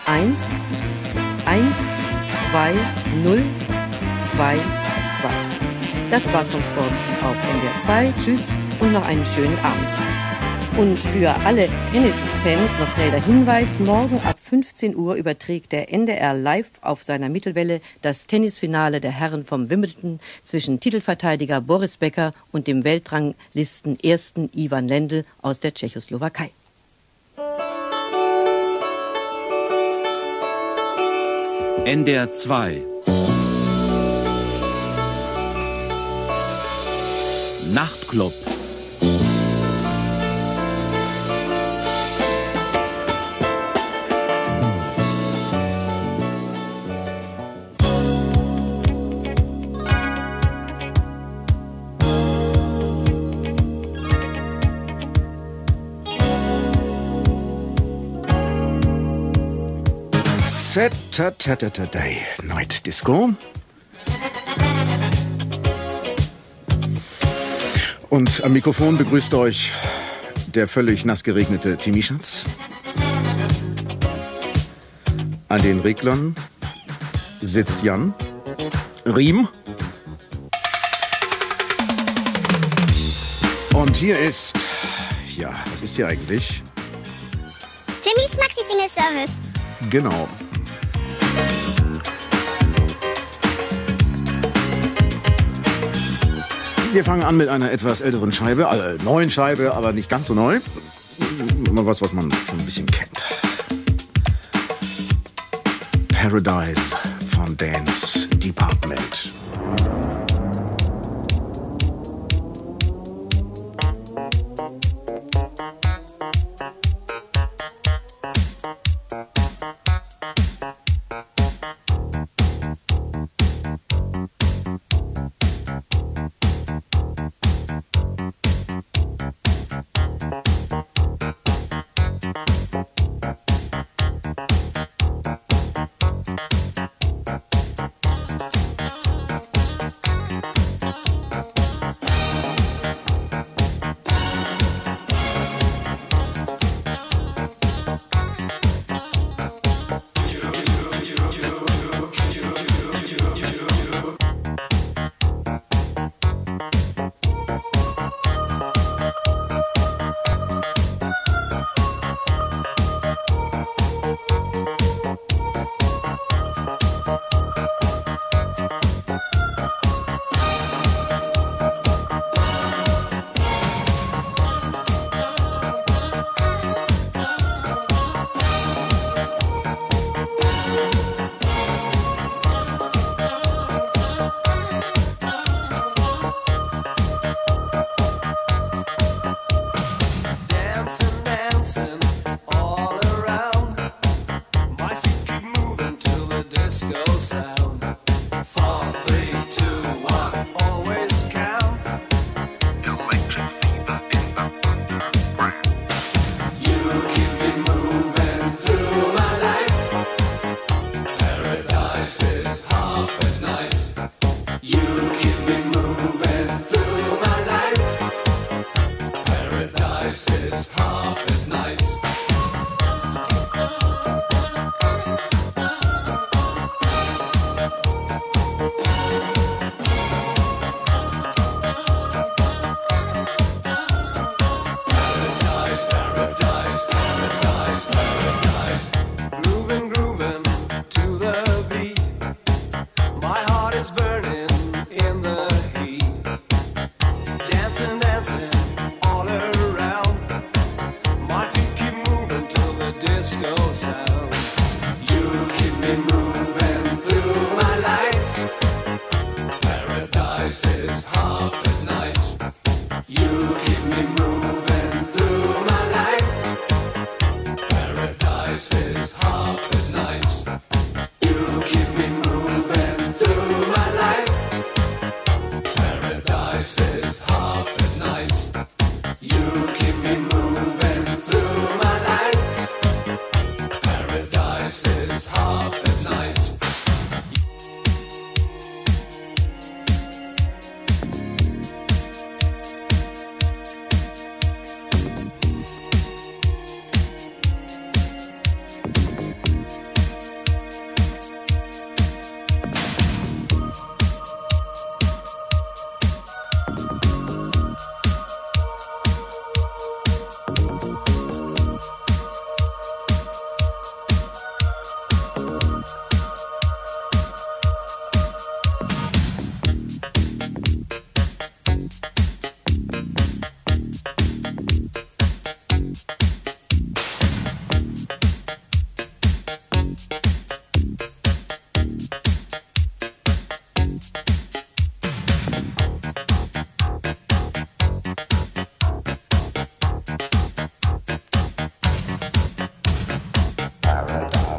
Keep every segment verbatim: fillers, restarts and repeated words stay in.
eins, eins, zwei, null, zwei, zwei. Das war's vom Sport auf N D R zwei. Tschüss und noch einen schönen Abend. Und für alle Tennisfans noch schnell der Hinweis, morgen ab fünfzehn Uhr überträgt der N D R live auf seiner Mittelwelle das Tennisfinale der Herren vom Wimbledon zwischen Titelverteidiger Boris Becker und dem Weltranglisten ersten Ivan Lendl aus der Tschechoslowakei. N D R zwei Nachtclub. Saturday Night Disco. Und am Mikrofon begrüßt euch der völlig nass geregnete Timi Schatz. An den Reglern sitzt Jan Riem. Und hier ist, ja, was ist hier eigentlich? Timmys Maxi-Single-Service. Genau. Wir fangen an mit einer etwas älteren Scheibe, äh, neuen Scheibe, aber nicht ganz so neu. Mal was, was man schon ein bisschen kennt. Paradise von Dance Department.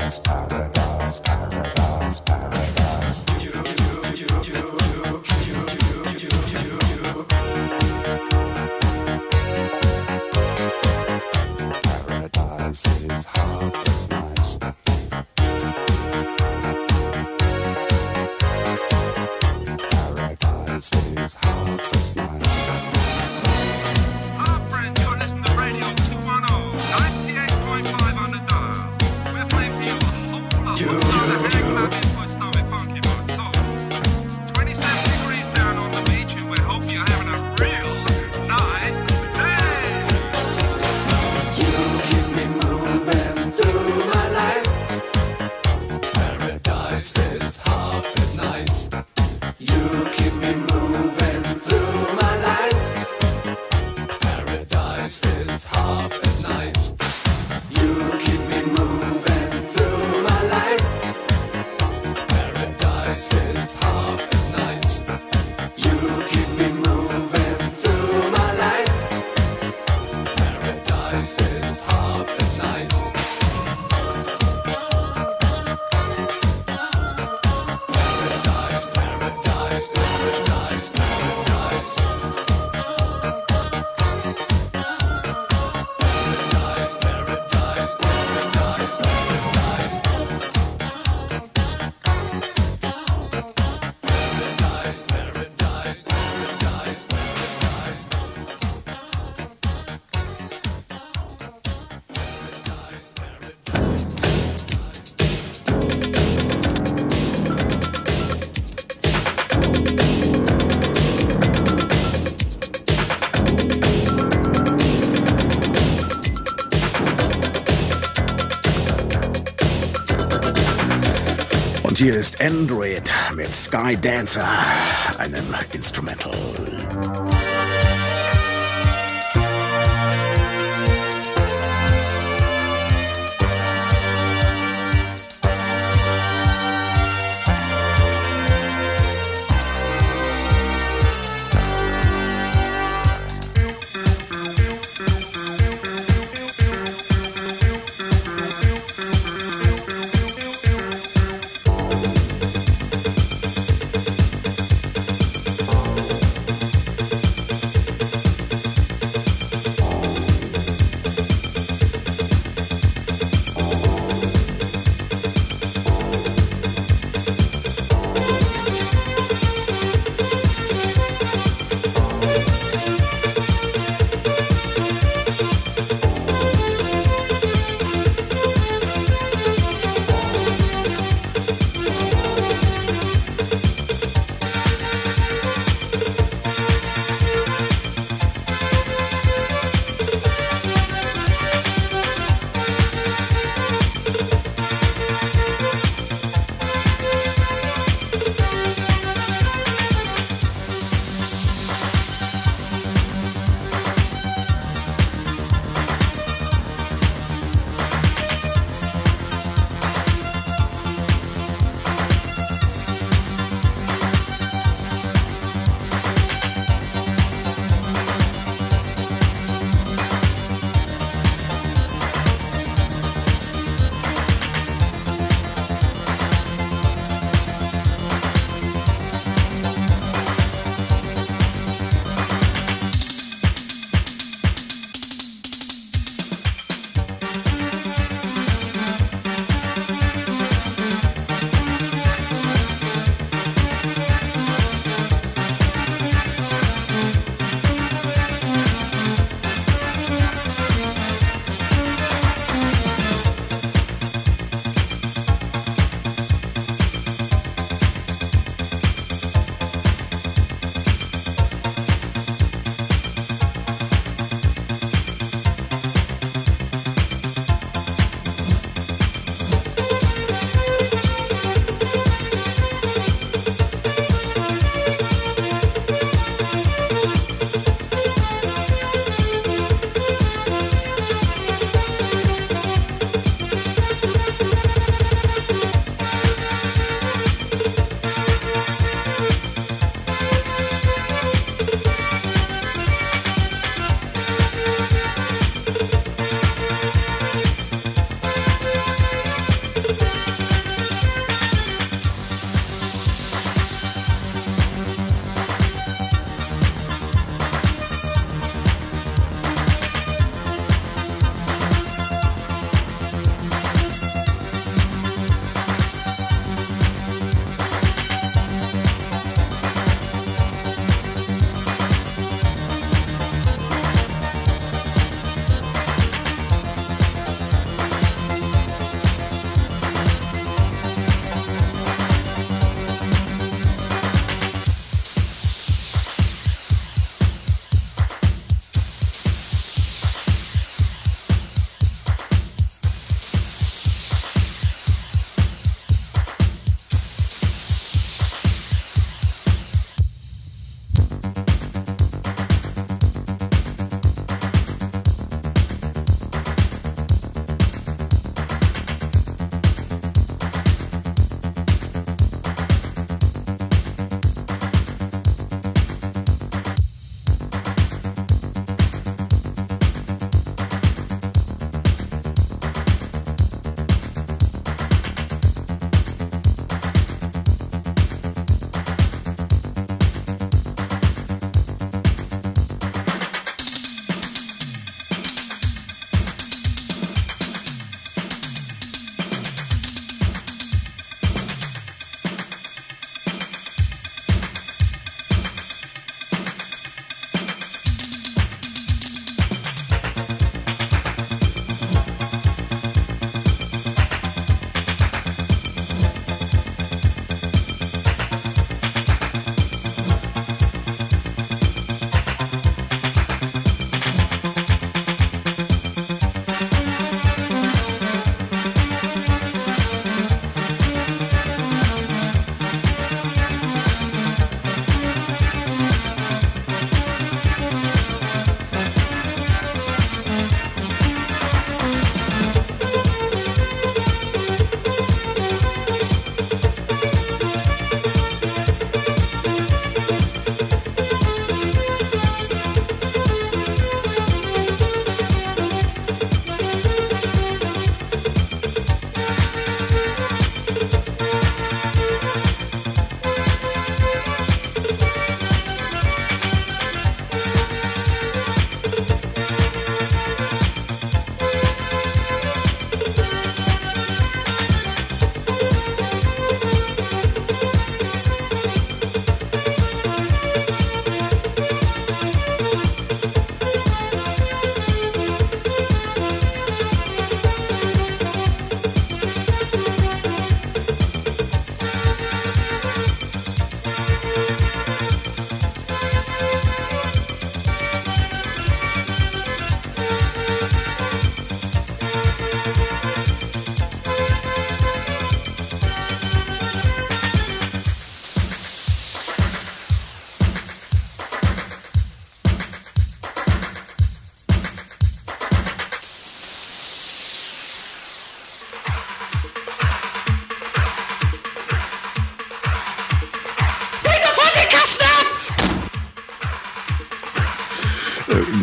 Hier ist Android mit Sky Dancer, einem Instrumental.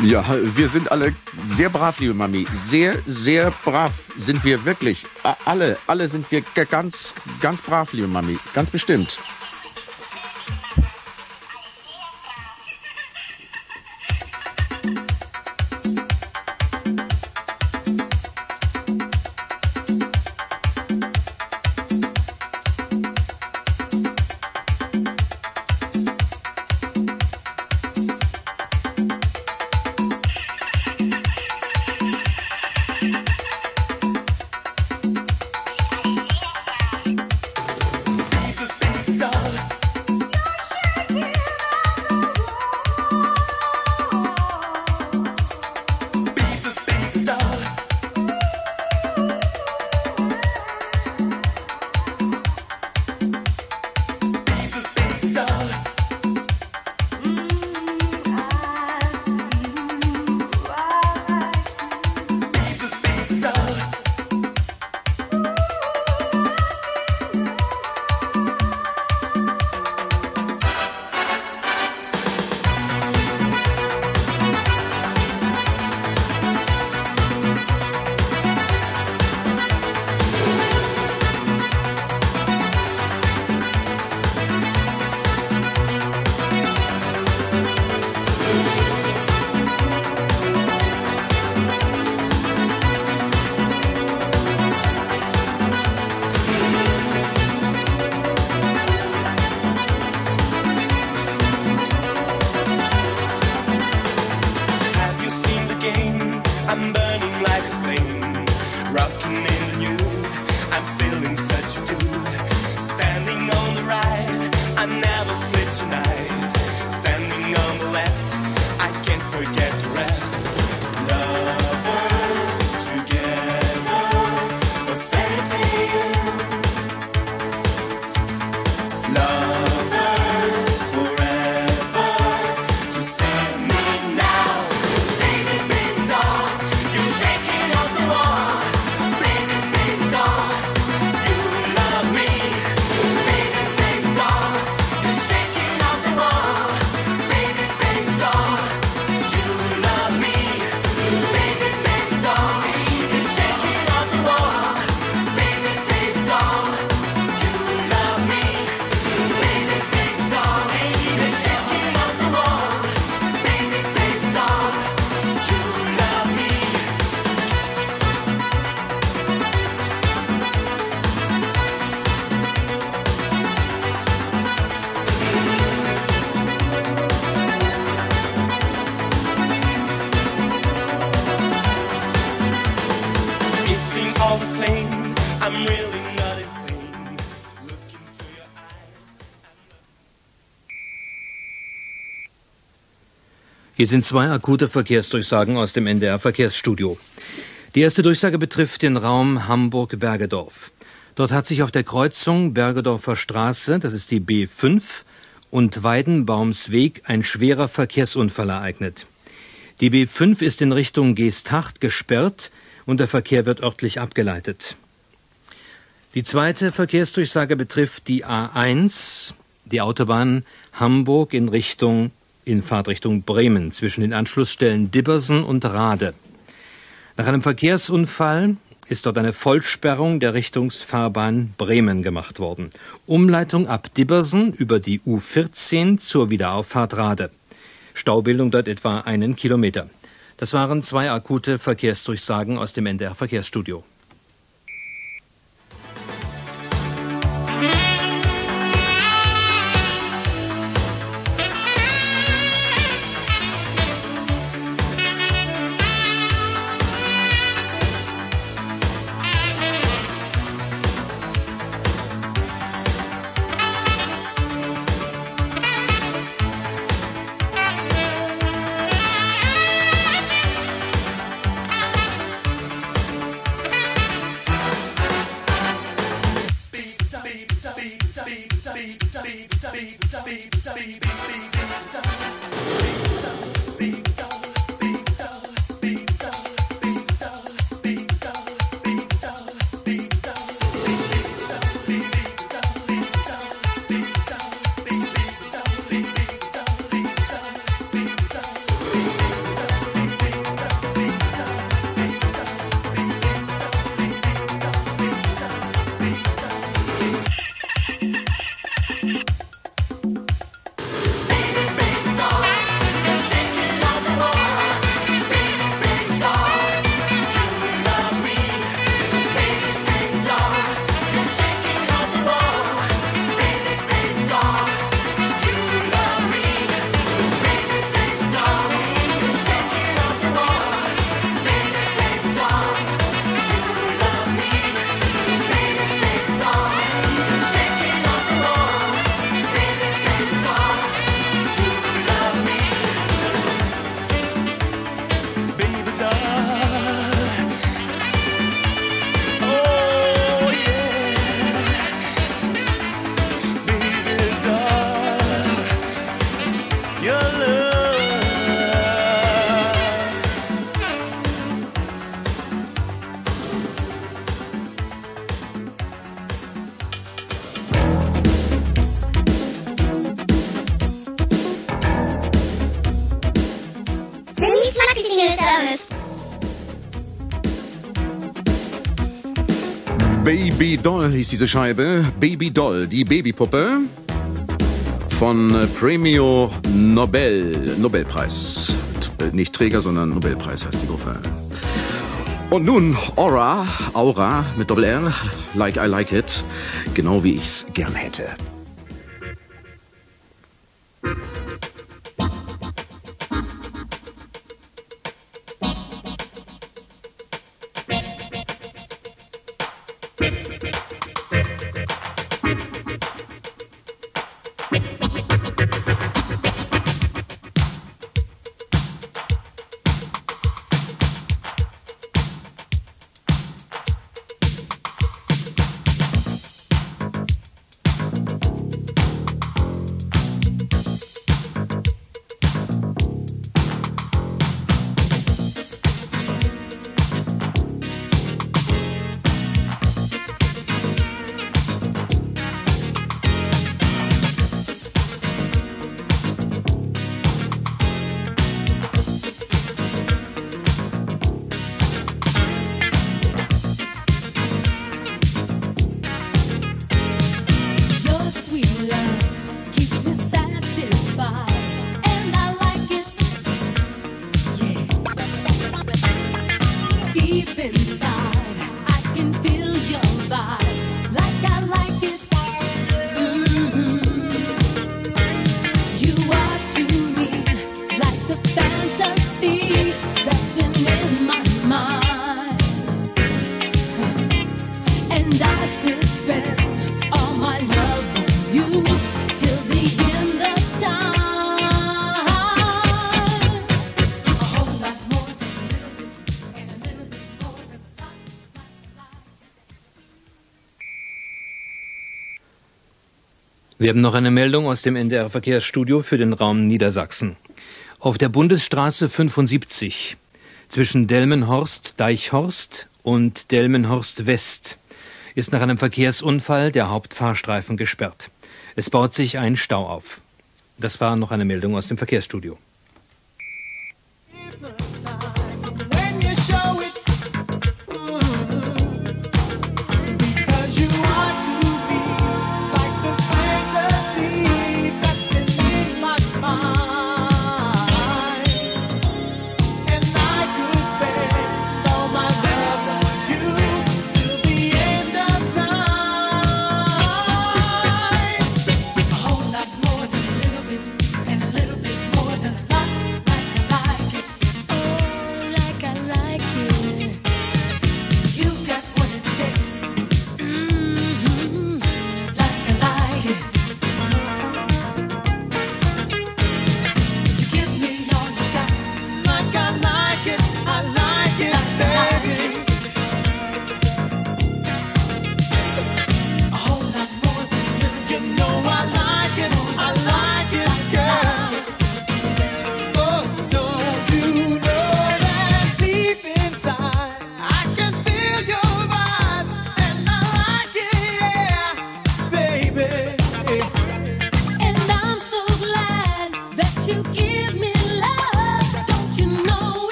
Ja, wir sind alle sehr brav, liebe Mami. Sehr, sehr brav sind wir wirklich. Alle, alle sind wir ganz, ganz brav, liebe Mami. Ganz bestimmt. Hier sind zwei akute Verkehrsdurchsagen aus dem N D R-Verkehrsstudio. Die erste Durchsage betrifft den Raum Hamburg-Bergedorf. Dort hat sich auf der Kreuzung Bergedorfer Straße, das ist die B fünf, und Weidenbaumsweg ein schwerer Verkehrsunfall ereignet. Die B fünf ist in Richtung Geesthacht gesperrt und der Verkehr wird örtlich abgeleitet. Die zweite Verkehrsdurchsage betrifft die A eins, die Autobahn Hamburg in Richtung in Fahrtrichtung Bremen zwischen den Anschlussstellen Dibbersen und Rade. Nach einem Verkehrsunfall ist dort eine Vollsperrung der Richtungsfahrbahn Bremen gemacht worden. Umleitung ab Dibbersen über die U vierzehn zur Wiederauffahrt Rade. Staubildung dort etwa einen Kilometer. Das waren zwei akute Verkehrsdurchsagen aus dem N D R-Verkehrsstudio. Baby Doll hieß diese Scheibe. Baby Doll, die Babypuppe von Premio Nobel, Nobelpreis. Nicht Träger, sondern Nobelpreis heißt die Gruppe. Und nun Aura, Aura mit Doppel-R, Like I Like It, genau wie ich's gern hätte. Wir haben noch eine Meldung aus dem N D R-Verkehrsstudio für den Raum Niedersachsen. Auf der Bundesstraße fünfundsiebzig zwischen Delmenhorst-Deichhorst und Delmenhorst-West ist nach einem Verkehrsunfall der Hauptfahrstreifen gesperrt. Es baut sich ein Stau auf. Das war noch eine Meldung aus dem Verkehrsstudio. And a little bit more than a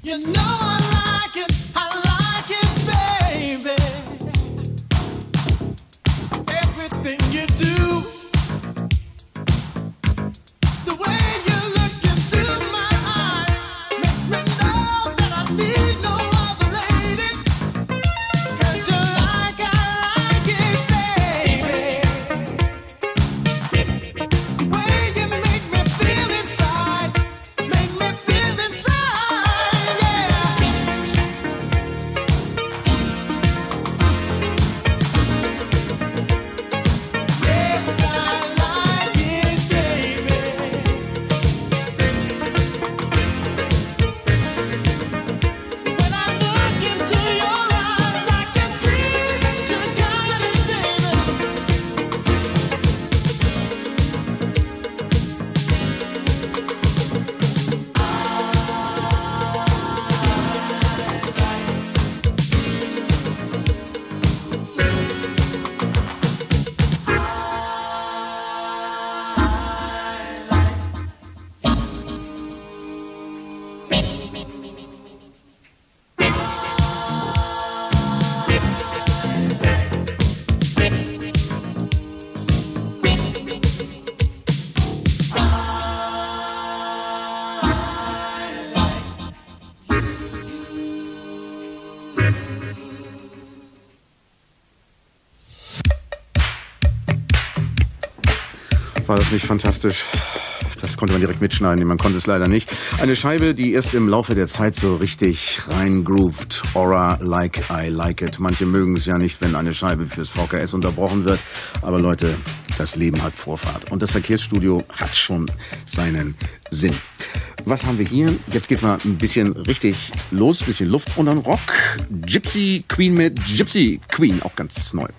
War das nicht fantastisch? Das konnte man direkt mitschneiden, man konnte es leider nicht. Eine Scheibe, die erst im Laufe der Zeit so richtig reingroovt. Aura, like I like it. Manche mögen es ja nicht, wenn eine Scheibe fürs V K S unterbrochen wird. Aber Leute, das Leben hat Vorfahrt. Und das Verkehrsstudio hat schon seinen Sinn. Was haben wir hier? Jetzt geht's mal ein bisschen richtig los, ein bisschen Luft und dann Rock. Gypsy Queen mit Gypsy Queen, auch ganz neu.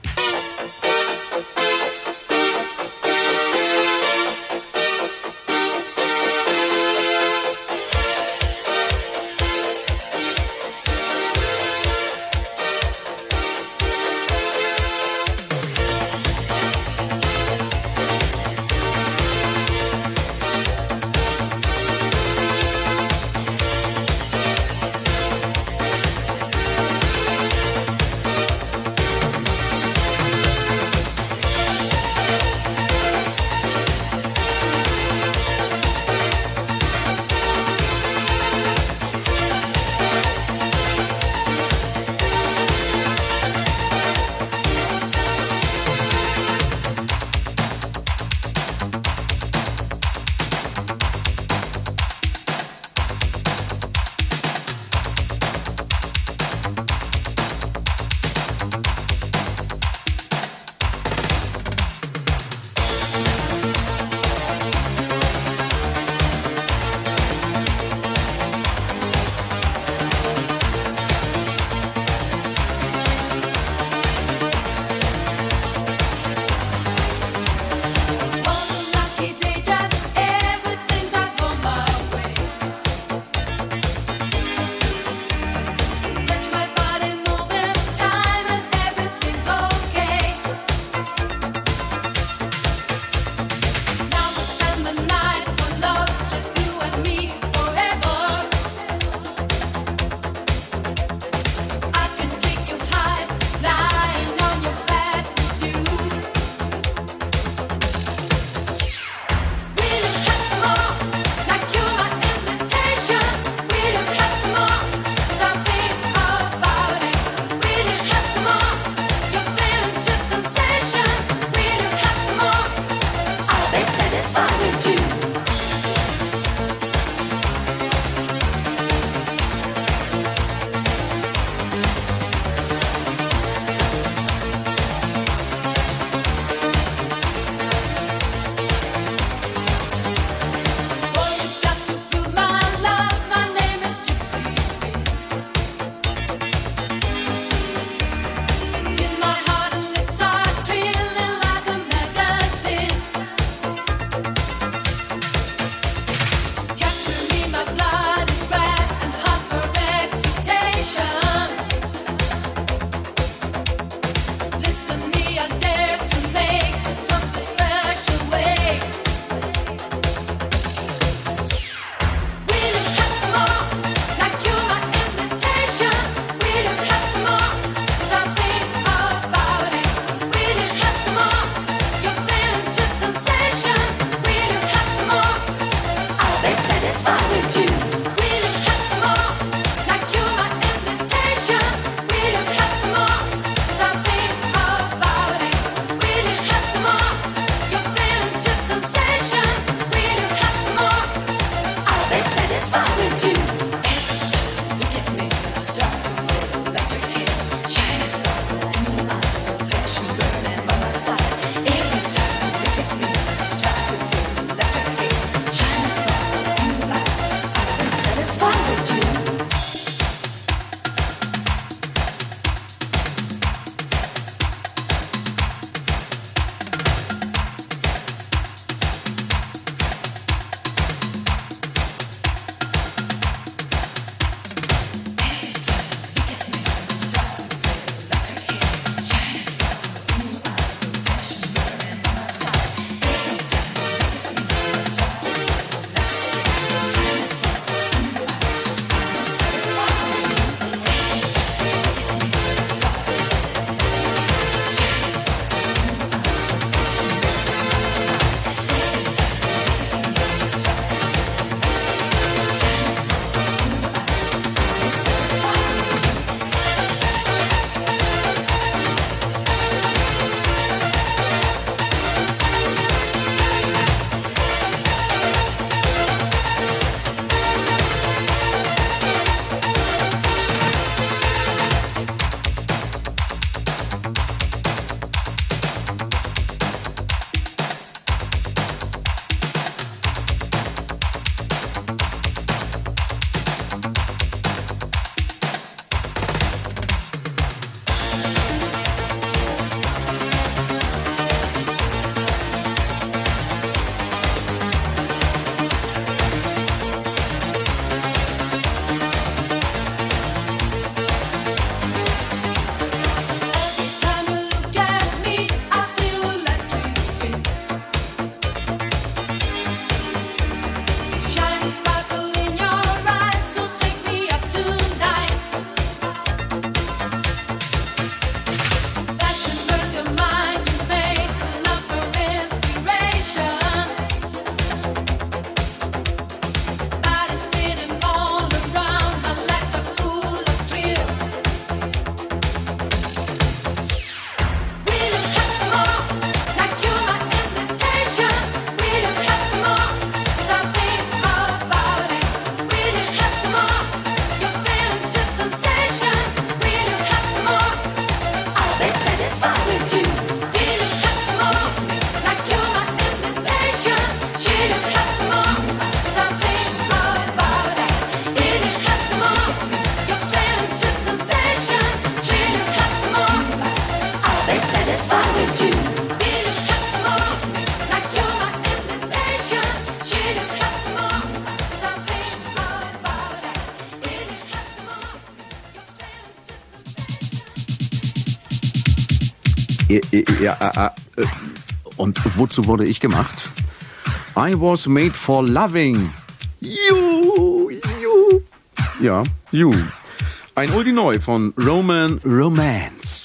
Ja, ja, äh, und wozu wurde ich gemacht? I was made for loving. You, you. Ja, you. Ein Oldie Neu von Roman Romance.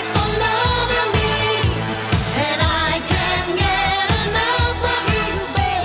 Baby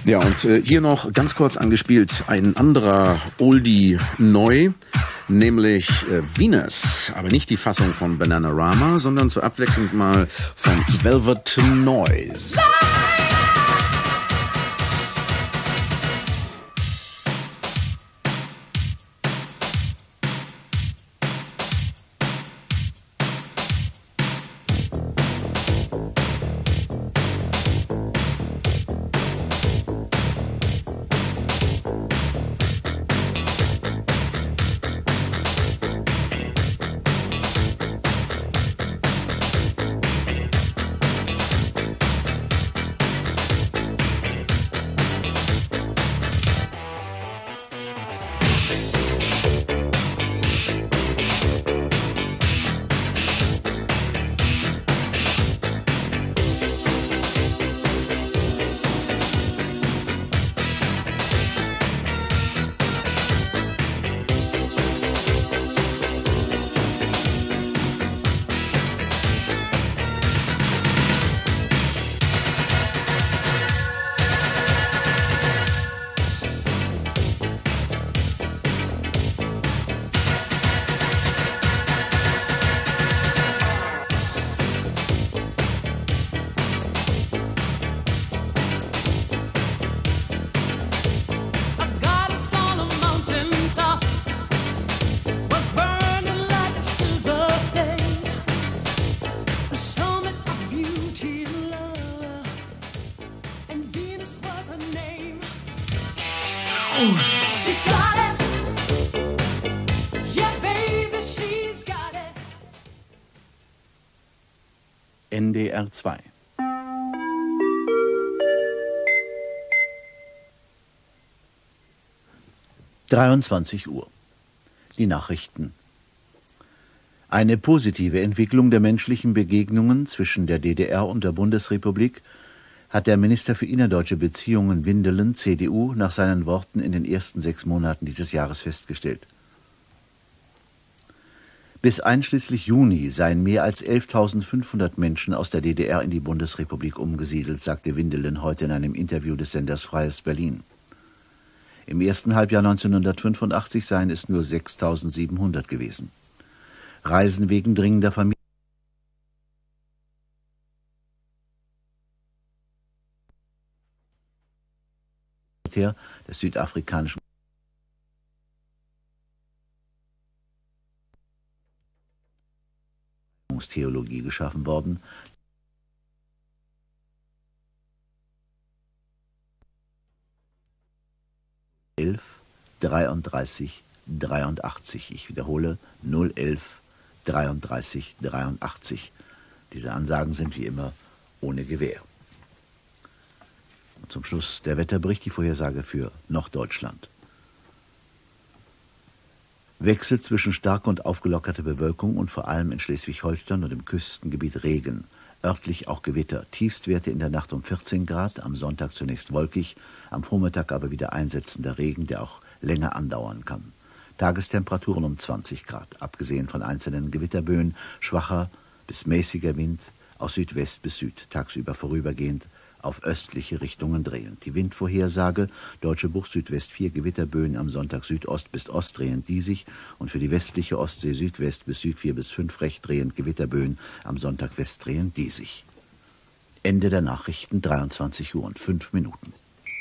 Ja, und äh, hier noch ganz kurz angespielt ein anderer Oldie neu, nämlich äh, Venus, aber nicht die Fassung von Bananarama, sondern zur Abwechslung mal von Velvet Noise. N D R zwei. dreiundzwanzig Uhr. Die Nachrichten. Eine positive Entwicklung der menschlichen Begegnungen zwischen der D D R und der Bundesrepublik hat der Minister für innerdeutsche Beziehungen Windelen, C D U, nach seinen Worten in den ersten sechs Monaten dieses Jahres festgestellt. Bis einschließlich Juni seien mehr als elftausendfünfhundert Menschen aus der D D R in die Bundesrepublik umgesiedelt, sagte Windelen heute in einem Interview des Senders Freies Berlin. Im ersten Halbjahr neunzehnhundertfünfundachtzig seien es nur sechstausendsiebenhundert gewesen. Reisen wegen dringender Familie des südafrikanischen Theologie geschaffen worden. elf dreiunddreißig dreiundachtzig. Ich wiederhole null elf dreiunddreißig dreiundachtzig. Diese Ansagen sind wie immer ohne Gewähr. Und zum Schluss der Wetterbericht, die Vorhersage für Norddeutschland. Wechsel zwischen stark und aufgelockerter Bewölkung und vor allem in Schleswig-Holstein und im Küstengebiet Regen. Örtlich auch Gewitter. Tiefstwerte in der Nacht um vierzehn Grad, am Sonntag zunächst wolkig, am Vormittag aber wieder einsetzender Regen, der auch länger andauern kann. Tagestemperaturen um zwanzig Grad, abgesehen von einzelnen Gewitterböen, schwacher bis mäßiger Wind aus Südwest bis Süd, tagsüber vorübergehend auf östliche Richtungen drehend. Die Windvorhersage: Deutsche Bucht Südwest vier Gewitterböen, am Sonntag Südost bis Ost drehend diesig und für die westliche Ostsee Südwest bis Süd vier bis fünf recht drehend Gewitterböen, am Sonntag West drehend diesig. Ende der Nachrichten, dreiundzwanzig Uhr und fünf Minuten.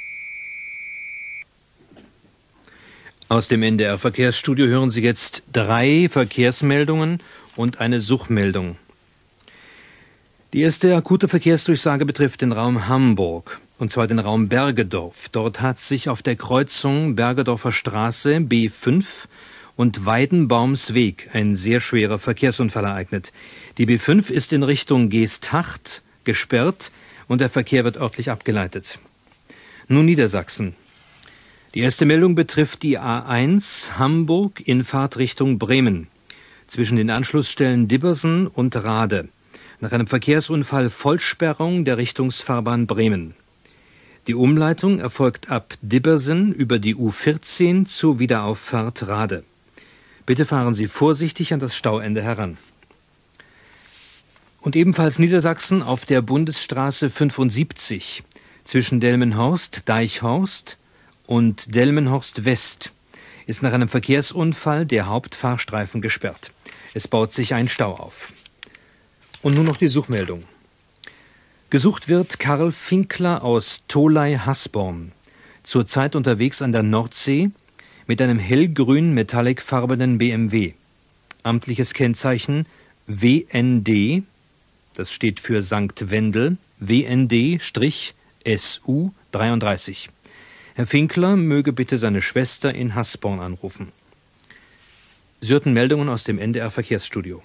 Aus dem N D R Verkehrsstudio hören Sie jetzt drei Verkehrsmeldungen und eine Suchmeldung. Die erste akute Verkehrsdurchsage betrifft den Raum Hamburg, und zwar den Raum Bergedorf. Dort hat sich auf der Kreuzung Bergedorfer Straße B fünf und Weidenbaumsweg ein sehr schwerer Verkehrsunfall ereignet. Die B fünf ist in Richtung Geesthacht gesperrt und der Verkehr wird örtlich abgeleitet. Nun Niedersachsen. Die erste Meldung betrifft die A eins Hamburg in Fahrtrichtung Bremen zwischen den Anschlussstellen Dibbersen und Rade. Nach einem Verkehrsunfall Vollsperrung der Richtungsfahrbahn Bremen. Die Umleitung erfolgt ab Dibbersen über die U vierzehn zur Wiederauffahrt Rade. Bitte fahren Sie vorsichtig an das Stauende heran. Und ebenfalls Niedersachsen auf der Bundesstraße fünfundsiebzig zwischen Delmenhorst, Deichhorst und Delmenhorst West ist nach einem Verkehrsunfall der Hauptfahrstreifen gesperrt. Es baut sich ein Stau auf. Und nun noch die Suchmeldung. Gesucht wird Karl Finkler aus Tholey-Hasborn, zurzeit unterwegs an der Nordsee mit einem hellgrün metallicfarbenen B M W. Amtliches Kennzeichen W N D, das steht für Sankt Wendel, W N D S U dreiunddreißig. Herr Finkler möge bitte seine Schwester in Hasborn anrufen. Sie hörten Meldungen aus dem N D R Verkehrsstudio.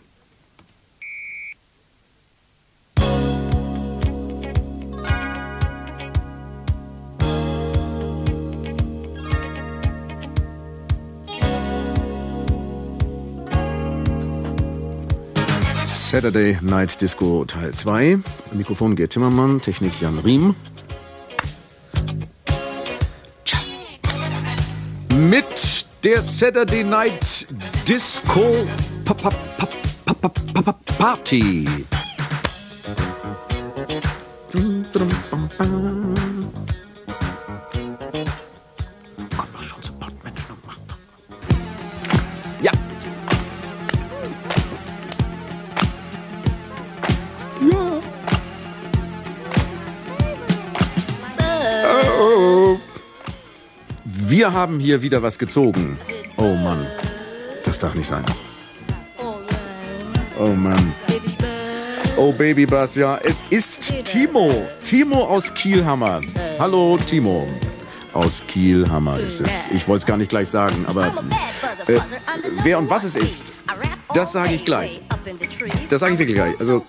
Saturday Night Disco Teil zwei. Mikrofon Gerd Timmermann, Technik Jan Riem. Mit der Saturday Night Disco pa pa pa pa pa pa pa Party. Komm, mach schon Support, Mensch, mach doch. Ja. Ja. Oh. Wir haben hier wieder was gezogen. Oh Mann, das darf nicht sein. Oh Mann. Oh Baby Bass, ja, es ist Timo. Timo aus Kielhammer. Hallo Timo. Aus Kielhammer ist es. Ich wollte es gar nicht gleich sagen, aber äh, wer und was es ist, das sage ich gleich. Das sage ich wirklich gleich. Also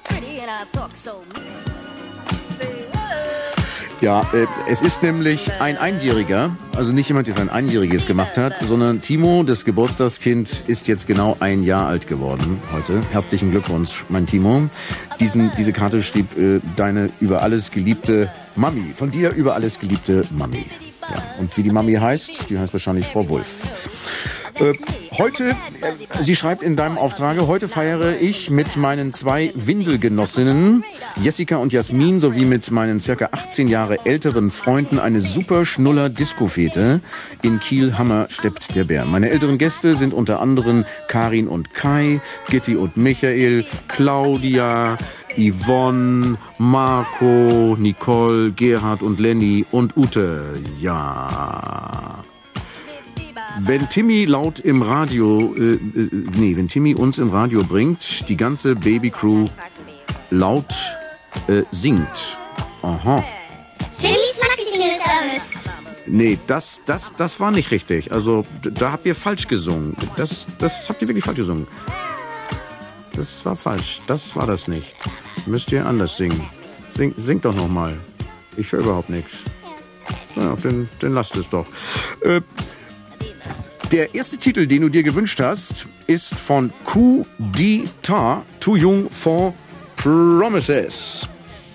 ja, äh, es ist nämlich ein Einjähriger, also nicht jemand, der sein Einjähriges gemacht hat, sondern Timo, das Geburtstagskind, ist jetzt genau ein Jahr alt geworden heute. Herzlichen Glückwunsch, mein Timo. Diesen, diese Karte schrieb äh, deine über alles geliebte Mami, von dir über alles geliebte Mami. Ja, und wie die Mami heißt, die heißt wahrscheinlich Frau Wulff. Äh, heute, äh, sie schreibt in deinem Auftrage, heute feiere ich mit meinen zwei Windelgenossinnen, Jessica und Jasmin, sowie mit meinen circa achtzehn Jahre älteren Freunden eine super schnuller Disco-Fete. In Kielhammer steppt der Bär. Meine älteren Gäste sind unter anderem Karin und Kai, Gitti und Michael, Claudia, Yvonne, Marco, Nicole, Gerhard und Lenny und Ute. Ja. Wenn Timmy laut im Radio, äh, äh, nee, wenn Timmy uns im Radio bringt, die ganze Baby-Crew laut äh, singt. Aha. Timmys Marketing-Service. Nee, das, das, das war nicht richtig. Also, da habt ihr falsch gesungen. Das, das habt ihr wirklich falsch gesungen. Das war falsch. Das war das nicht. Müsst ihr anders singen. Sing, singt doch nochmal. Ich höre überhaupt nichts. Ja, dann, dann lasst es doch. Äh, Der erste Titel, den du dir gewünscht hast, ist von Coup d'Etat, Too Young for Promises.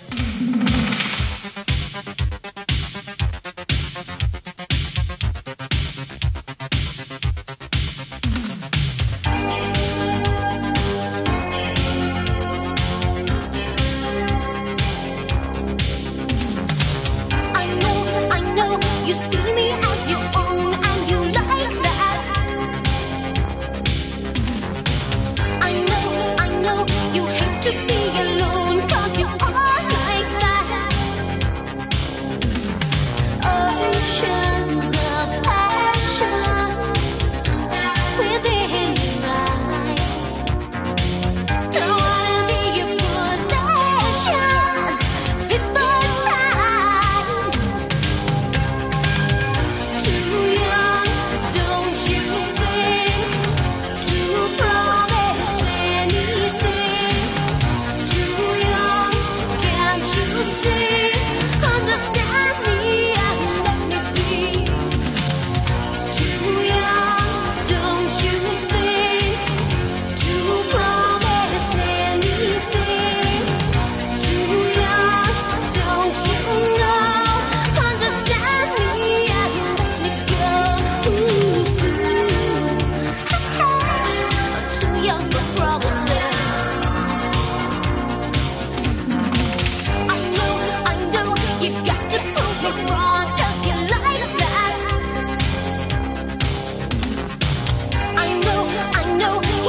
I know, I know, you see me as your own and you like that. I know, I know, you hate to stay alone 'cause you are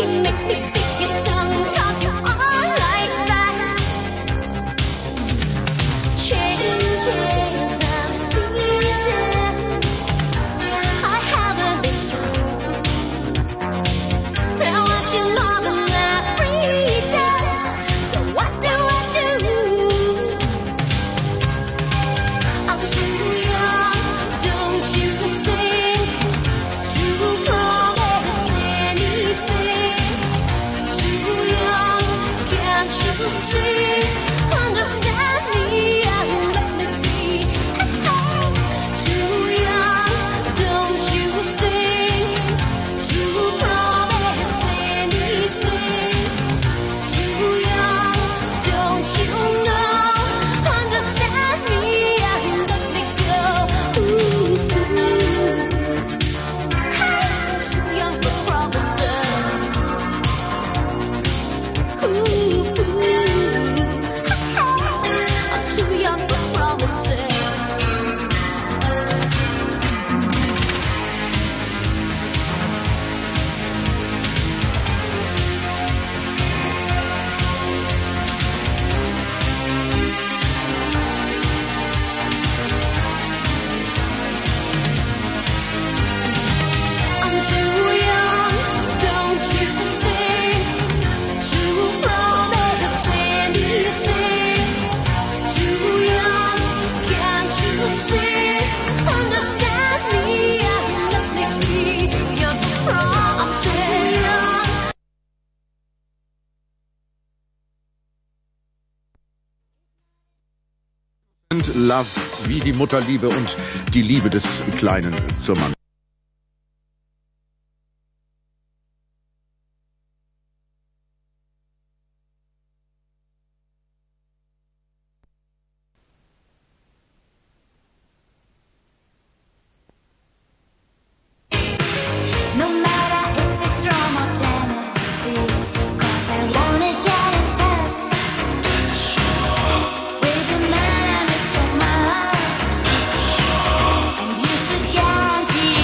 Love wie die Mutterliebe und die Liebe des Kleinen zur Mann. Guarantee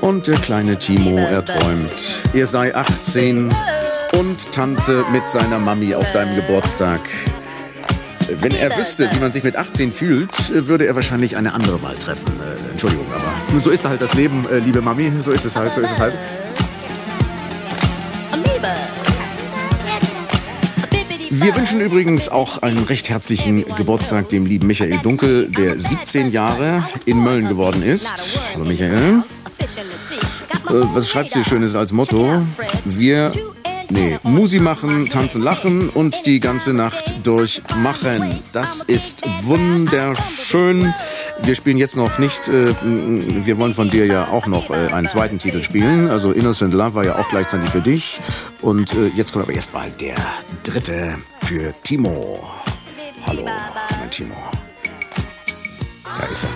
Und der kleine Timo, er träumt, er sei achtzehn und tanze mit seiner Mami auf seinem Geburtstag. Wenn er wüsste, wie man sich mit achtzehn fühlt, würde er wahrscheinlich eine andere Wahl treffen. Äh, Entschuldigung, aber so ist halt das Leben, äh, liebe Mami, so ist es halt, so ist es halt. Wir wünschen übrigens auch einen recht herzlichen Geburtstag dem lieben Michael Dunkel, der siebzehn Jahre in Mölln geworden ist. Hallo Michael. Äh, was schreibt ihr Schönes als Motto? Wir, nee, Musi machen, tanzen, lachen und die ganze Nacht durchmachen. Das ist wunderschön. Wir spielen jetzt noch nicht, äh, wir wollen von dir ja auch noch äh, einen zweiten Titel spielen. Also Innocent Love war ja auch gleichzeitig für dich. Und äh, jetzt kommt aber erstmal der dritte für Timo. Hallo, mein Timo. Da ist er.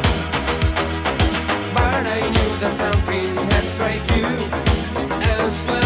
That something had struck you elsewhere.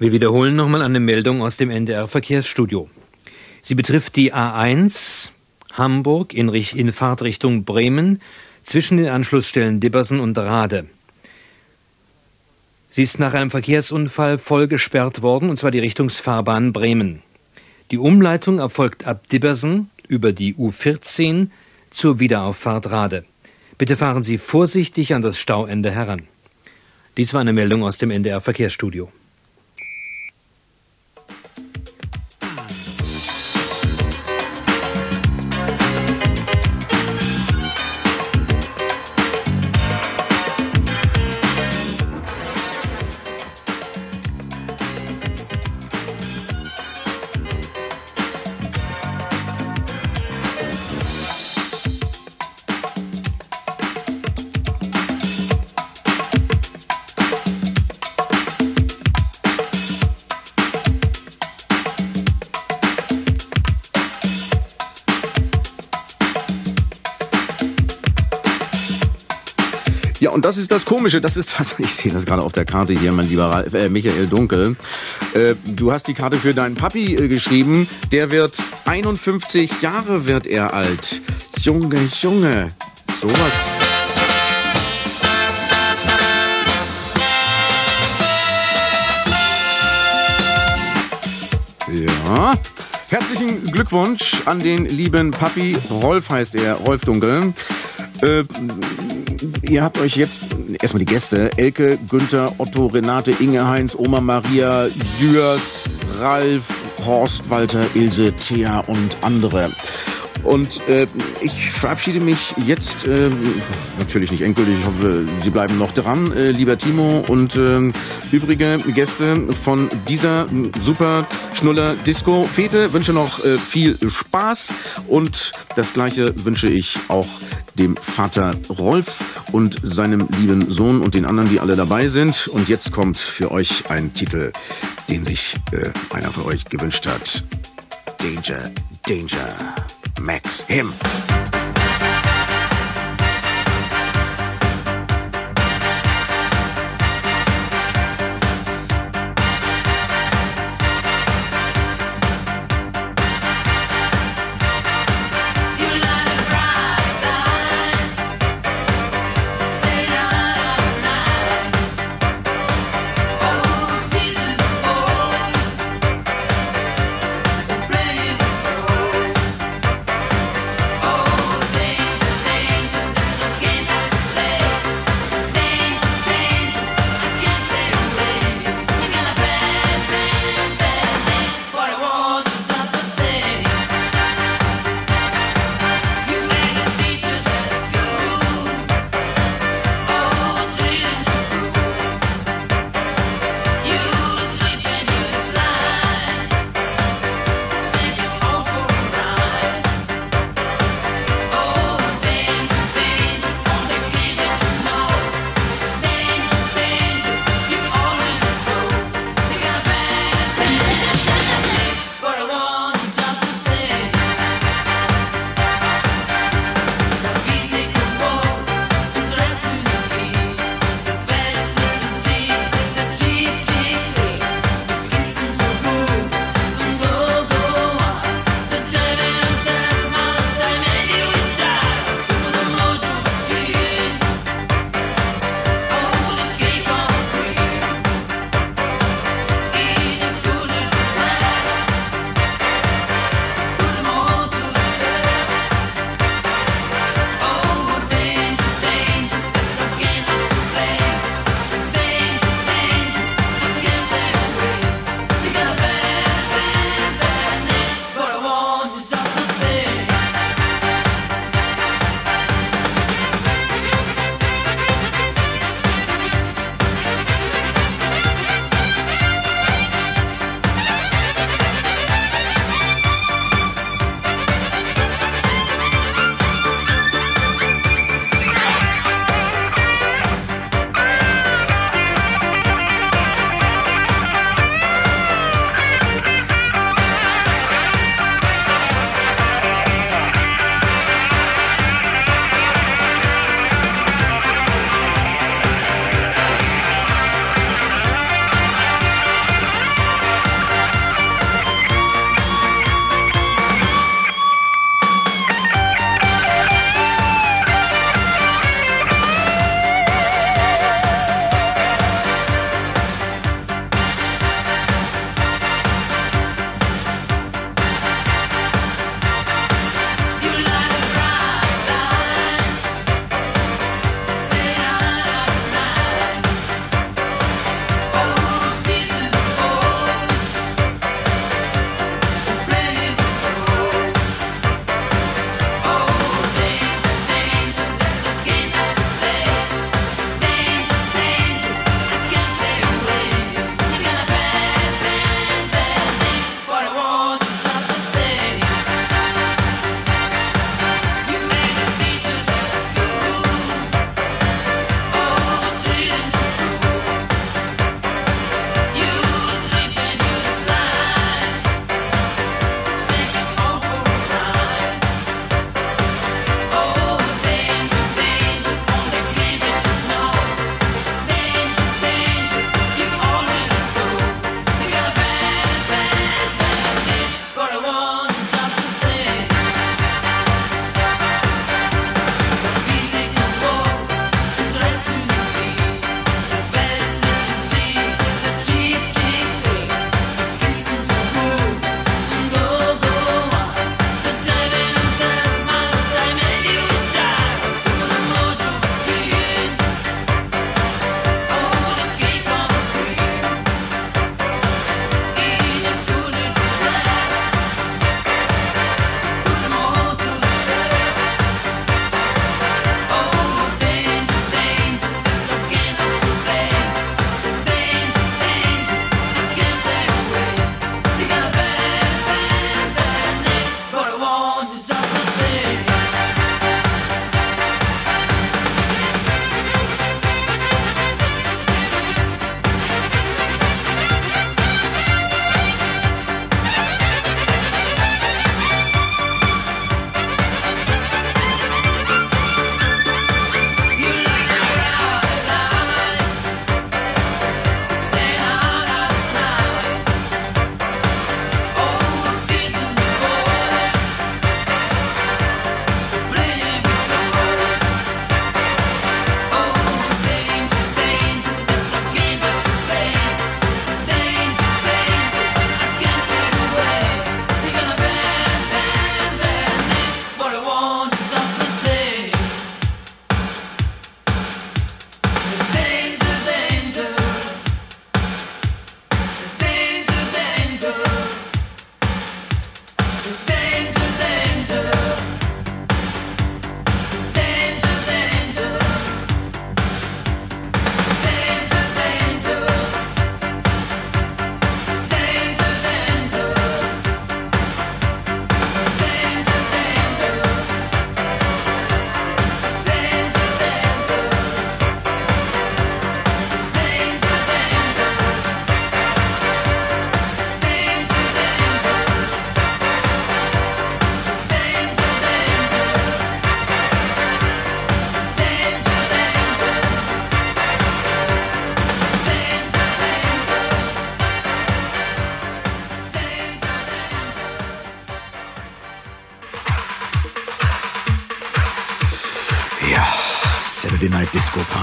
Wir wiederholen nochmal eine Meldung aus dem N D R-Verkehrsstudio. Sie betrifft die A eins Hamburg in, in Fahrtrichtung Bremen zwischen den Anschlussstellen Dibbersen und Rade. Sie ist nach einem Verkehrsunfall voll gesperrt worden, und zwar die Richtungsfahrbahn Bremen. Die Umleitung erfolgt ab Dibbersen über die U vierzehn zur Wiederauffahrt Rade. Bitte fahren Sie vorsichtig an das Stauende heran. Dies war eine Meldung aus dem N D R-Verkehrsstudio. Ja, und das ist das Komische, das ist das, ich sehe das gerade auf der Karte hier, mein lieber Ralf, äh, Michael Dunkel. Äh, du hast die Karte für deinen Papi äh, geschrieben, der wird einundfünfzig Jahre wird er alt. Junge, Junge, sowas. Ja, herzlichen Glückwunsch an den lieben Papi. Rolf heißt er, Rolf Dunkel. Äh, ihr habt euch jetzt erstmal die Gäste: Elke, Günther, Otto, Renate, Inge, Heinz, Oma Maria, Jürs, Ralf, Horst, Walter, Ilse, Thea und andere. Und äh, ich verabschiede mich jetzt, äh, natürlich nicht endgültig, ich hoffe, Sie bleiben noch dran, äh, lieber Timo und äh, übrige Gäste von dieser super Schnuller Disco Fete. Wünsche noch äh, viel Spaß, und das Gleiche wünsche ich auch dem Vater Rolf und seinem lieben Sohn und den anderen, die alle dabei sind. Und jetzt kommt für euch ein Titel, den sich äh, einer von euch gewünscht hat. Danger, Danger. Max Him. Oh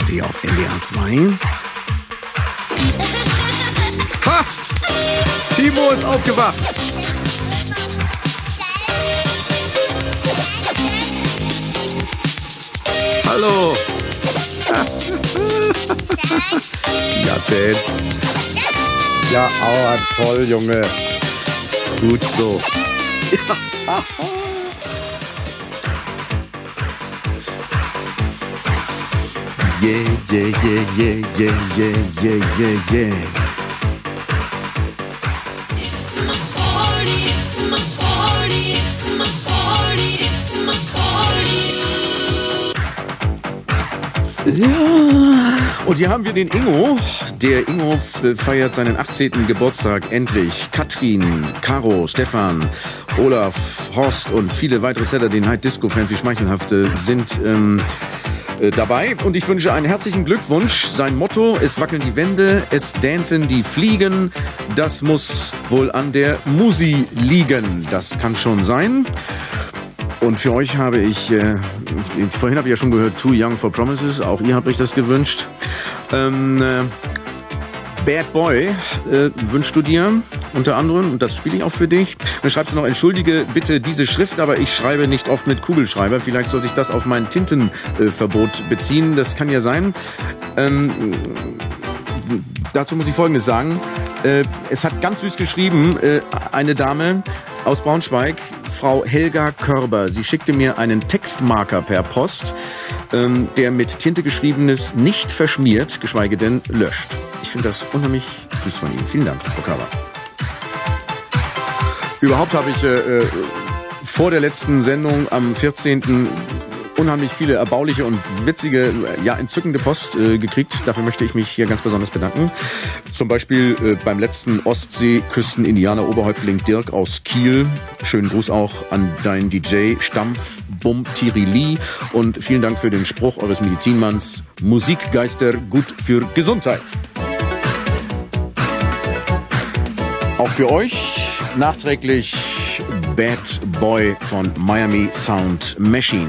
Sie auf N D R zwei. Ha! Timo ist aufgewacht. Hallo. Ja, Dad. Ja, aua, toll, Junge. Gut so. Ja. Yeah, yeah, yeah, yeah, yeah, yeah, yeah, yeah, yeah. It's my party, it's my party, it's my party, it's my party. Ja. Und hier haben wir den Ingo. Der Ingo feiert seinen achtzehnten Geburtstag endlich. Katrin, Caro, Stefan, Olaf, Horst und viele weitere Saturday Night Disco-Fans, wie schmeichelhaft, sind ähm, äh, dabei. Und ich wünsche einen herzlichen Glückwunsch. Sein Motto: Es wackeln die Wände, es dancen die Fliegen. Das muss wohl an der Musi liegen. Das kann schon sein. Und für euch habe ich, äh, ich vorhin habe ich ja schon gehört, Too Young for Promises. Auch ihr habt euch das gewünscht. Ähm, äh, Bad Boy äh, wünschst du dir unter anderem, und das spiele ich auch für dich. Dann schreibst du noch: Entschuldige bitte diese Schrift, aber ich schreibe nicht oft mit Kugelschreiber. Vielleicht soll sich das auf mein Tintenverbot äh, beziehen. Das kann ja sein. Ähm, dazu muss ich Folgendes sagen. Äh, es hat ganz süß geschrieben, äh, eine Dame aus Braunschweig, Frau Helga Körber. Sie schickte mir einen Textmarker per Post, ähm, der mit Tinte geschriebenes nicht verschmiert, geschweige denn löscht. Ich finde das unheimlich süß von Ihnen. Vielen Dank, Frau Körber. Überhaupt habe ich äh, vor der letzten Sendung am vierzehnten unheimlich viele erbauliche und witzige, ja entzückende Post äh, gekriegt. Dafür möchte ich mich hier ganz besonders bedanken. Zum Beispiel äh, beim letzten Ostsee-Küsten-Indianer-Oberhäuptling Dirk aus Kiel. Schönen Gruß auch an deinen D J Stampf Bum Tirili und vielen Dank für den Spruch eures Medizinmanns: Musikgeister gut für Gesundheit. Auch für euch nachträglich Bad Boy von Miami Sound Machine.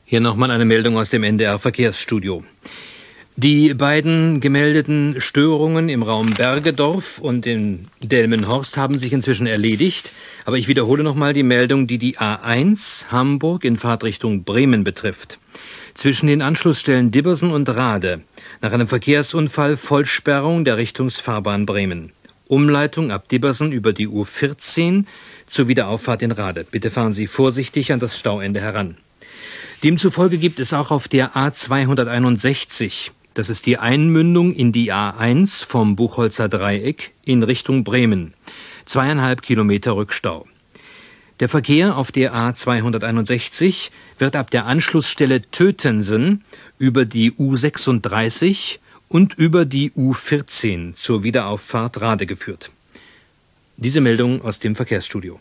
Hier nochmal eine Meldung aus dem N D R-Verkehrsstudio. Die beiden gemeldeten Störungen im Raum Bergedorf und in Delmenhorst haben sich inzwischen erledigt. Aber ich wiederhole nochmal die Meldung, die die A eins Hamburg in Fahrtrichtung Bremen betrifft. Zwischen den Anschlussstellen Dibbersen und Rade nach einem Verkehrsunfall Vollsperrung der Richtungsfahrbahn Bremen. Umleitung ab Dibbersen über die U vierzehn zur Wiederauffahrt in Rade. Bitte fahren Sie vorsichtig an das Stauende heran. Demzufolge gibt es auch auf der A zweihunderteinundsechzig, das ist die Einmündung in die A eins vom Buchholzer Dreieck in Richtung Bremen, zweieinhalb Kilometer Rückstau. Der Verkehr auf der A zweihunderteinundsechzig wird ab der Anschlussstelle Tötensen über die U sechsunddreißig und über die U vierzehn zur Wiederauffahrt Rade geführt. Diese Meldung aus dem Verkehrsstudio.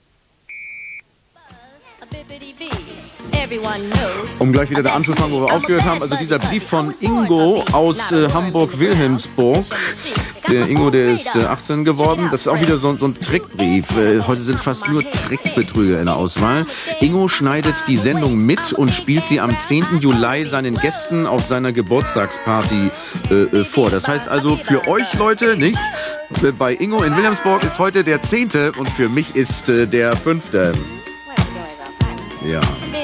Um gleich wieder da anzufangen, wo wir aufgehört haben, also dieser Brief von Ingo aus äh, Hamburg-Wilhelmsburg. Der Ingo, der ist äh, achtzehn geworden. Das ist auch wieder so, so ein Trickbrief. Äh, heute sind fast nur Trickbetrüger in der Auswahl. Ingo schneidet die Sendung mit und spielt sie am zehnten Juli seinen Gästen auf seiner Geburtstagsparty äh, äh, vor. Das heißt also für euch Leute, nicht? Äh, bei Ingo in Wilhelmsburg ist heute der zehnte und für mich ist äh, der fünfte. Ja.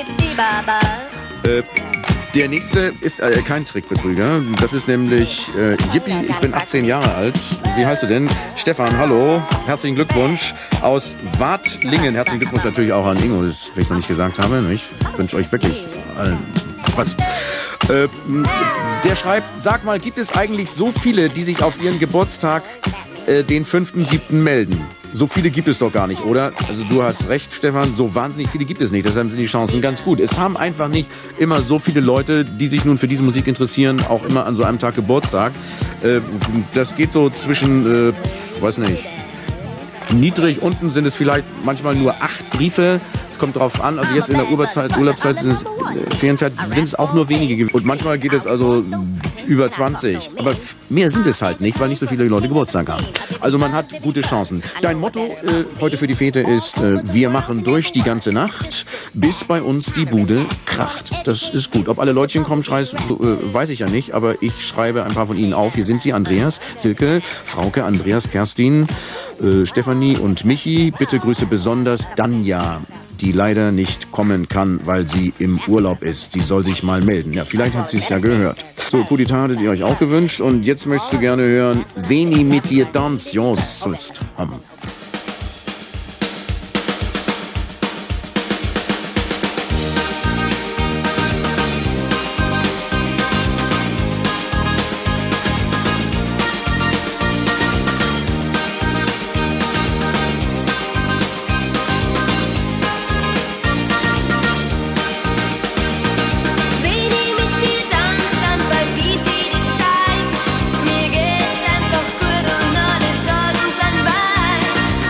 Äh, der nächste ist äh, kein Trickbetrüger. Das ist nämlich äh, Yippie, ich bin achtzehn Jahre alt. Wie heißt du denn? Stefan, hallo. Herzlichen Glückwunsch aus Wadlingen. Herzlichen Glückwunsch natürlich auch an Ingo, das ich es noch nicht gesagt habe. Ich wünsche euch wirklich allen was. Äh, der schreibt, sag mal, gibt es eigentlich so viele, die sich auf ihren Geburtstag äh, den fünften siebten melden? So viele gibt es doch gar nicht, oder? Also du hast recht, Stefan, so wahnsinnig viele gibt es nicht. Deshalb sind die Chancen ganz gut. Es haben einfach nicht immer so viele Leute, die sich nun für diese Musik interessieren, auch immer an so einem Tag Geburtstag. Äh, das geht so zwischen, äh, weiß nicht, niedrig, unten sind es vielleicht manchmal nur acht Briefe. Es kommt drauf an, also jetzt in der Urlaubszeit, Urlaubszeit sind es, äh, Ferienzeit sind es auch nur wenige. Und manchmal geht es also über zwanzig. Aber mehr sind es halt nicht, weil nicht so viele Leute Geburtstag haben. Also man hat gute Chancen. Dein Motto äh, heute für die Fete ist, äh, wir machen durch die ganze Nacht, bis bei uns die Bude kracht. Das ist gut. Ob alle Leutchen kommen, schreist, äh, weiß ich ja nicht, aber ich schreibe ein paar von ihnen auf. Hier sind sie, Andreas, Silke, Frauke, Andreas, Kerstin, äh, Stefanie und Michi. Bitte grüße besonders Danja, die leider nicht kommen kann, weil sie im Urlaub ist. Sie soll sich mal melden. Ja, vielleicht hat sie es ja gehört. So, Kudita hattet ihr euch auch gewünscht und jetzt möchtest du gerne hören, Veni mit dir tanz, ja, sollst haben. Mir geht's einfach gut und alles Sorgen sind weit.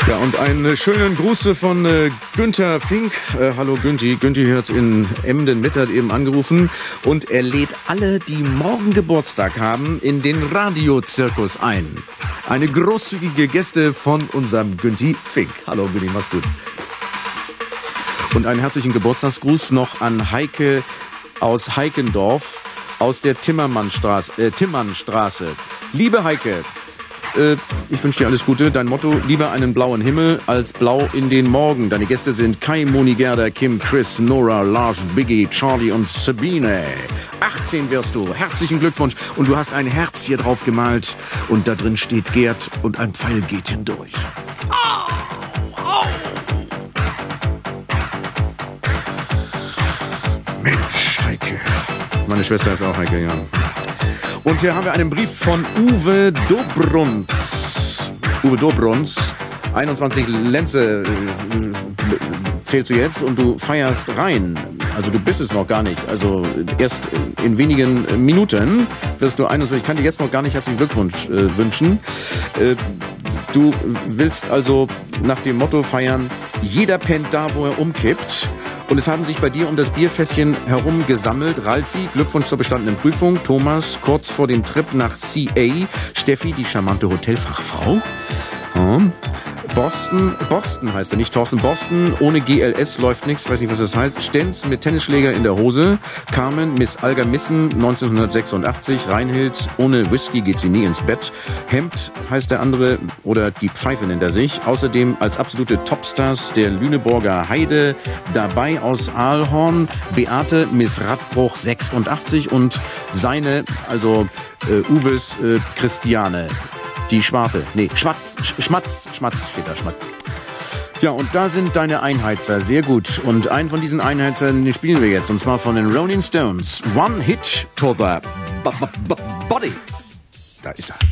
Ja, und einen schönen Gruß von äh, Günther Fink. Äh, hallo Günti. Günti hat in Emden mit, hat eben angerufen. Und er lädt alle, die morgen Geburtstag haben, in den Radiozirkus ein. Eine großzügige Gäste von unserem Günti Fink. Hallo Günti, mach's gut. Und einen herzlichen Geburtstagsgruß noch an Heike aus Heikendorf aus der Timmermannstraße. Äh, Timmernstraße. Liebe Heike, ich wünsche dir alles Gute. Dein Motto, lieber einen blauen Himmel als blau in den Morgen. Deine Gäste sind Kai, Moni, Gerda, Kim, Chris, Nora, Lars, Biggie, Charlie und Sabine. achtzehn wirst du. Herzlichen Glückwunsch. Und du hast ein Herz hier drauf gemalt. Und da drin steht Gerd und ein Pfeil geht hindurch. Oh, oh. Mensch, Heike. Meine Schwester ist auch Heike, ja. Und hier haben wir einen Brief von Uwe Dobruns. Uwe Dobruns, einundzwanzig Lenze äh, zählst du jetzt und du feierst rein. Also du bist es noch gar nicht. Also erst in wenigen Minuten wirst du einundzwanzig. Ich kann dir jetzt noch gar nicht herzlichen Glückwunsch äh, wünschen. Äh, du willst also nach dem Motto feiern, jeder pennt da, wo er umkippt. Und es haben sich bei dir um das Bierfässchen herum gesammelt. Ralfi, Glückwunsch zur bestandenen Prüfung. Thomas, kurz vor dem Trip nach C A. Steffi, die charmante Hotelfachfrau. Hm. Boston, Boston heißt er, nicht Thorsten. Boston, ohne G L S läuft nichts, weiß nicht, was das heißt. Stenz mit Tennisschläger in der Hose. Carmen, Miss Algermissen, neunzehnhundertsechsundachtzig. Reinhild, ohne Whisky geht sie nie ins Bett. Hemd heißt der andere, oder die Pfeife nennt er sich. Außerdem als absolute Topstars der Lüneburger Heide dabei aus Aalhorn. Beate, Miss Radbruch sechsundachtzig und seine, also äh, Uwes äh, Christiane. Die Schwarte. Nee, Schmatz. Schmatz. Schmatz steht da. Schmatz. Ja, und da sind deine Einheizer. Sehr gut. Und einen von diesen Einheizern spielen wir jetzt. Und zwar von den Rolling Stones. One Hit to the b- b- b- Body. Da ist er.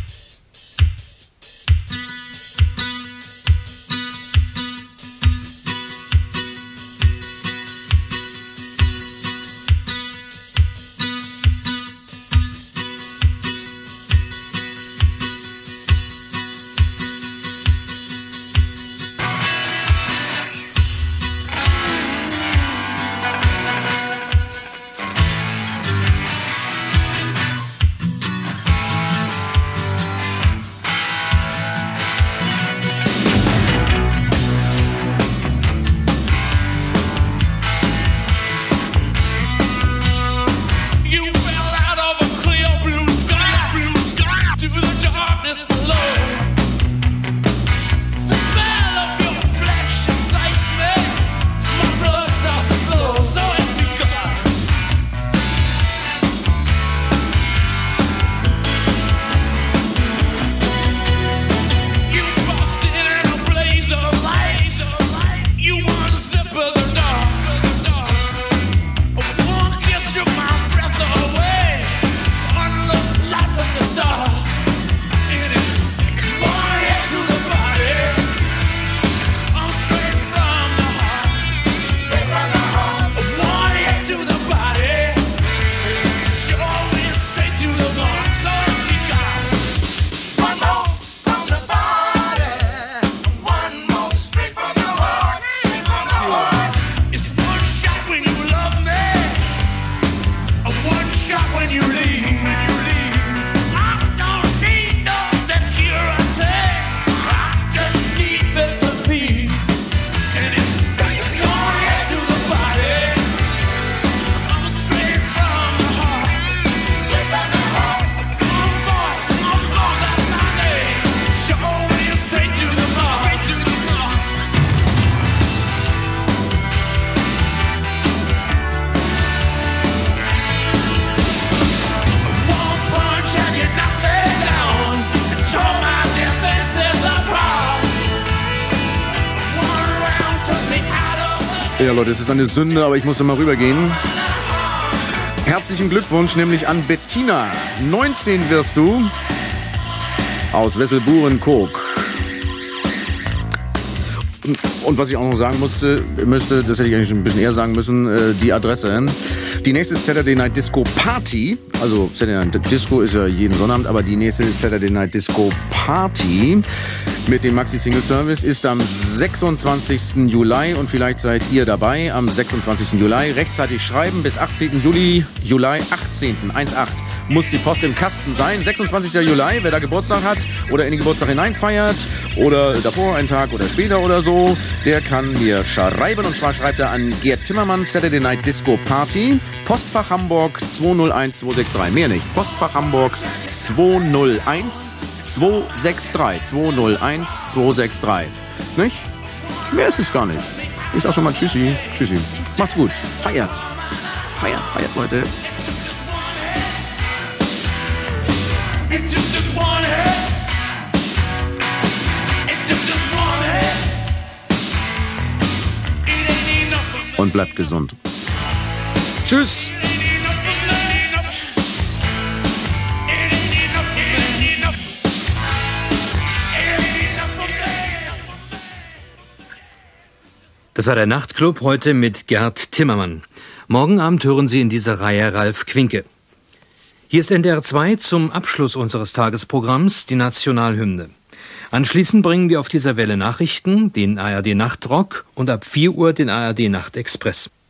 Ja, Leute, es ist eine Sünde, aber ich muss mal rübergehen. Herzlichen Glückwunsch, nämlich an Bettina. neunzehn wirst du. Aus Wesselburen-Kog. Und was ich auch noch sagen musste, müsste, das hätte ich eigentlich ein bisschen eher sagen müssen, äh, die Adresse. Die nächste Saturday Night Disco Party, also Saturday Night Disco ist ja jeden Sonnabend, aber die nächste Saturday Night Disco Party mit dem Maxi-Single-Service ist am sechsundzwanzigsten Juli und vielleicht seid ihr dabei am sechsundzwanzigsten Juli. Rechtzeitig schreiben bis achtzehnten Juli, Juli achtzehnten eins acht muss die Post im Kasten sein. sechsundzwanzigsten Juli, wer da Geburtstag hat oder in den Geburtstag hineinfeiert oder davor, einen Tag oder später oder so, der kann mir schreiben und zwar schreibt er an Gerd Timmermann, Saturday Night Disco Party, Postfach Hamburg zwei null eins zwei sechs drei, mehr nicht, Postfach Hamburg zwei null eins zwei sechs drei, zwei null eins zwei sechs drei, nicht? Mehr ist es gar nicht. Ich sag schon mal Tschüssi, Tschüssi, macht's gut, feiert, feiert, feiert, Leute. Und bleibt gesund. Tschüss! Das war der Nachtclub heute mit Gerd Timmermann. Morgen Abend hören Sie in dieser Reihe Ralf Quinke. Hier ist N D R zwei zum Abschluss unseres Tagesprogramms die Nationalhymne. Anschließend bringen wir auf dieser Welle Nachrichten, den A R D Nachtrock und ab vier Uhr den A R D Nachtexpress.